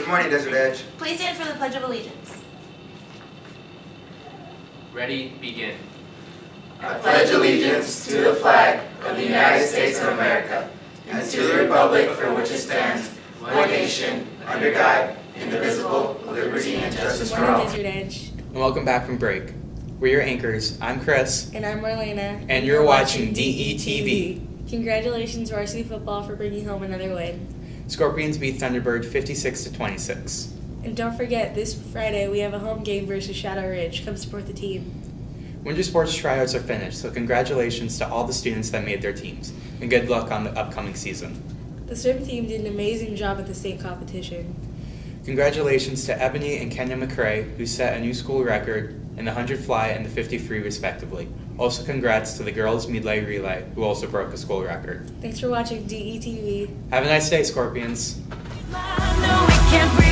morning, Desert Edge. Please stand for the Pledge of Allegiance. Ready, begin. I pledge allegiance to the flag of the United States of America and to the republic for which it stands, one nation, under God, indivisible, with liberty and justice for all. Desert Edge. And welcome back from break. We're your anchors. I'm Chris. And I'm Marlena. And you're watching DETV. Congratulations, Varsity Football, for bringing home another win. Scorpions beat Thunderbird 56-26. And don't forget, this Friday we have a home game versus Shadow Ridge. Come support the team. Winter sports tryouts are finished, so congratulations to all the students that made their teams. And good luck on the upcoming season. The swim team did an amazing job at the state competition. Congratulations to Ebony and Kenya McCrae, who set a new school record in the 100 fly and the 50 free respectively. Also congrats to the girls Midlay Relay, who also broke a school record. Thanks for watching DETV. Have a nice day, Scorpions. I know we can't breathe.